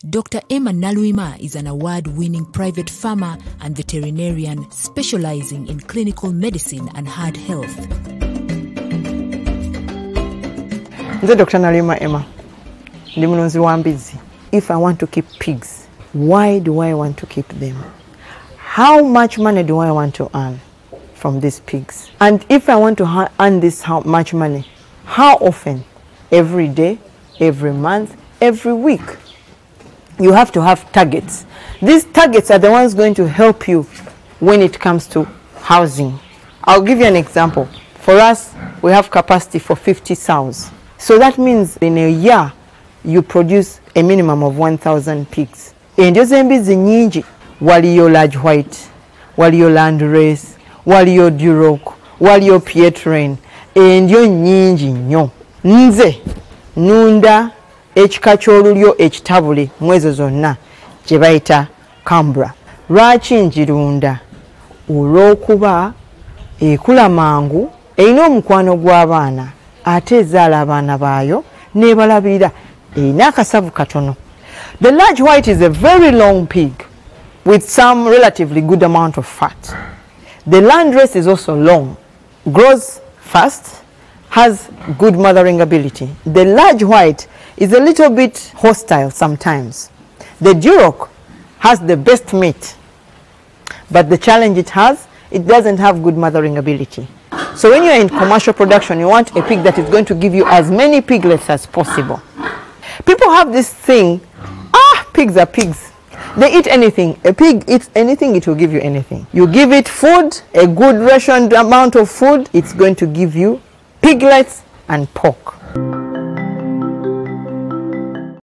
Dr. Emma Naluima is an award-winning private farmer and veterinarian specializing in clinical medicine and heart health. Dr. Naluima Emma, if I want to keep pigs, why do I want to keep them? How much money do I want to earn from these pigs? And if I want to earn this how much money, how often? Every day, every month, every week. You have to have targets. These targets are the ones going to help you when it comes to housing. I'll give you an example. For us, we have capacity for 50 sows. So that means in a year, you produce a minimum of 1,000 pigs. And those embizi nyingi, waliyo large white, waliyo land race, waliyo duroc, waliyo pietrain, and yo nyingi nyo. Nze, nunda, ekika ky'olulyo ekitabule mwezo zonna gye bayita Cambra. Lwaki njirunda? Olw'okuba ekula mangu, erina omukwano gw'abaana, ate ezaala abaana baayo n'ebalabirira, erina akasavu katono. The large white is a very long pig with some relatively good amount of fat. The landrace is also long, grows fast, has good mothering ability. The large white is a little bit hostile sometimes. The duroc has the best meat, but the challenge it has, it doesn't have good mothering ability. So when you're in commercial production, you want a pig that is going to give you as many piglets as possible. People have this thing, pigs are pigs. They eat anything. A pig eats anything, it will give you anything. You give it food, a good rationed amount of food, it's going to give you piglets and pork.